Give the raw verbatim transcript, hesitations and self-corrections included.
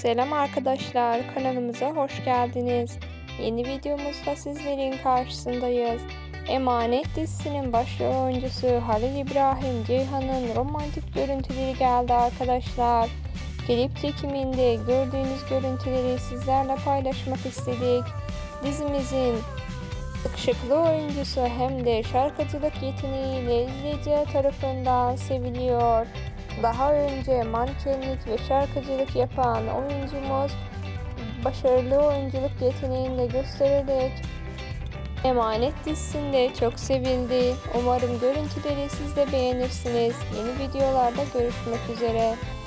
Selam arkadaşlar, kanalımıza hoş geldiniz. Yeni videomuzda sizlerin karşısındayız. Emanet dizisinin başrol oyuncusu Halil İbrahim Ceyhan'ın romantik görüntüleri geldi arkadaşlar. Klip çekiminde gördüğünüz görüntüleri sizlerle paylaşmak istedik. Dizimizin yakışıklı oyuncusu hem de şarkıcılık yeteneğiyle izleyici tarafından seviliyor. Daha önce mankenlik ve şarkıcılık yapan oyuncumuz başarılı oyunculuk yeteneğini de göstererek Emanet dizisinde çok sevildi. Umarım görüntüleri siz de beğenirsiniz. Yeni videolarda görüşmek üzere.